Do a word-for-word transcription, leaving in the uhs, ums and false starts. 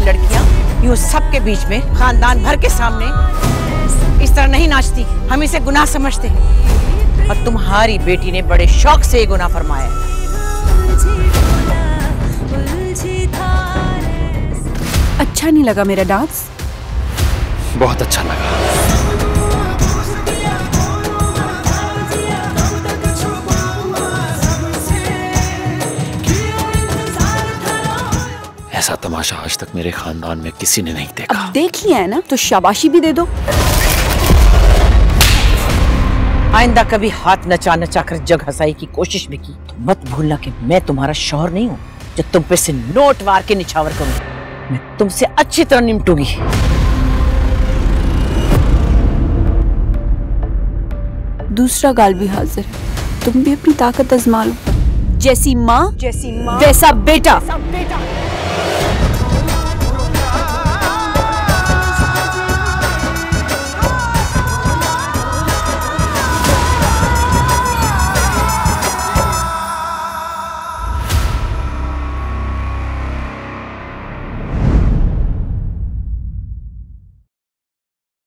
लड़कियां यूं सबके बीच में खानदान भर के सामने इस तरह नहीं नाचती। हम इसे गुनाह समझते हैं और तुम्हारी बेटी ने बड़े शौक से ये गुनाह फरमाया है। अच्छा नहीं लगा मेरा डांस? बहुत अच्छा लगा। ऐसा तमाशा आज तक मेरे खानदान में किसी ने नहीं देखा। अब देख लिया है ना तो शाबाशी भी दे दो। आइंदा कभी हाथ नचा नचा कर जग हंसाई की कोशिश भी की तो मत भूलना कि मैं तुम्हारा शौहर नहीं हूँ जो तुम पे से नोट वार के निछावर करूँ। मैं तुमसे अच्छी तरह निपटूंगी। दूसरा गाल भी हाजिर है, तुम भी अपनी ताकत आजमा लो। जैसी माँ जैसी माँ वैसा बेटा। बेटा।